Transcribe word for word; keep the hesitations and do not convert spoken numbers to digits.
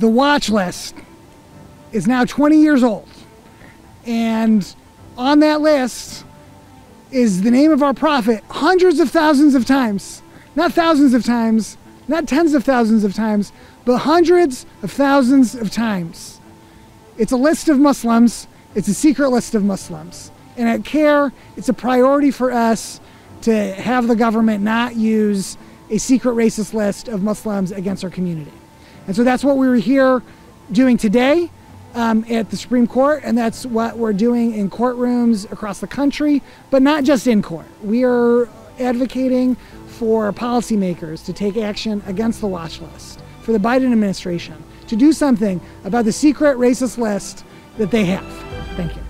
the watch list is now twenty years old. And on that list is the name of our prophet hundreds of thousands of times. Not thousands of times, not tens of thousands of times, but hundreds of thousands of times. It's a list of Muslims. It's a secret list of Muslims. And at CARE, it's a priority for us to have the government not use a secret racist list of Muslims against our community. And so that's what we were here doing today um, at the Supreme Court, and that's what we're doing in courtrooms across the country, but not just in court. We are advocating for policymakers to take action against the watch list, for the Biden administration to do something about the secret racist list that they have. Thank you.